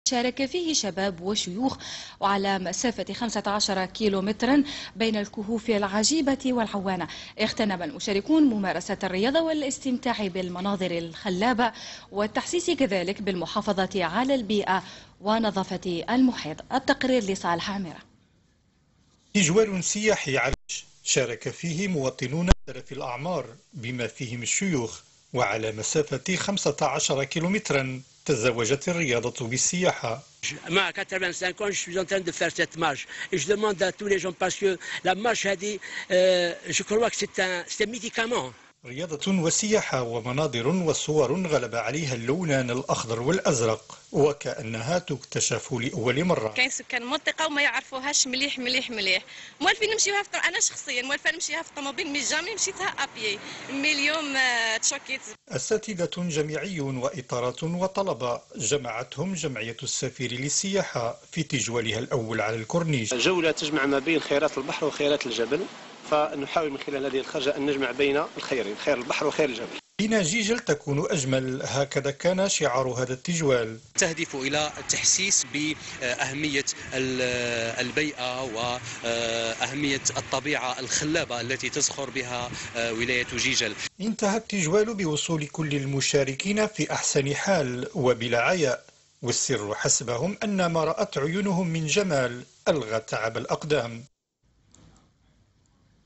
شارك فيه شباب وشيوخ وعلى مسافة 15 كيلومترا بين الكهوف العجيبة والعوانة. اغتنم المشاركون ممارسة الرياضة والاستمتاع بالمناظر الخلابة والتحسيس كذلك بالمحافظة على البيئة ونظافة المحيط. التقرير لصالح عامرة. تجوال سياحي عريش شارك فيه مواطنون مختلف الأعمار بما فيهم الشيوخ، وعلى مسافة 15 كيلومترا تزوجت الرياضة بالسياحة. مع 85 ans, je suis en train de faire cette marche. Et je demande à tous les gens parce que la marche a dit, je crois que c'est un médicament. رياضة وسياحة ومناظر وصور غلب عليها اللونان الأخضر والأزرق وكأنها تكتشف لأول مرة. كاين سكان المنطقة وما يعرفوهاش مليح مليح مليح. موالفين نمشيوها أنا شخصيا موالفة نمشيها في الطوموبيل مي جامي مشيتها أبيي. مي اليوم تشوكيت. أساتذة جامعي وإطارات وطلبة جمعتهم جمعية السفير للسياحة في تجوالها الأول على الكورنيش. جولة تجمع ما بين خيرات البحر وخيرات الجبل، فنحاول من خلال هذه الخرجة أن نجمع بين الخيرين، خير البحر وخير الجبل. بنا جيجل تكون أجمل، هكذا كان شعار هذا التجوال. تهدف إلى التحسيس بأهمية البيئة وأهمية الطبيعة الخلابة التي تزخر بها ولاية جيجل. انتهى التجوال بوصول كل المشاركين في أحسن حال وبلا عياء، والسر حسبهم أن ما رأت عيونهم من جمال ألغى تعب الأقدام.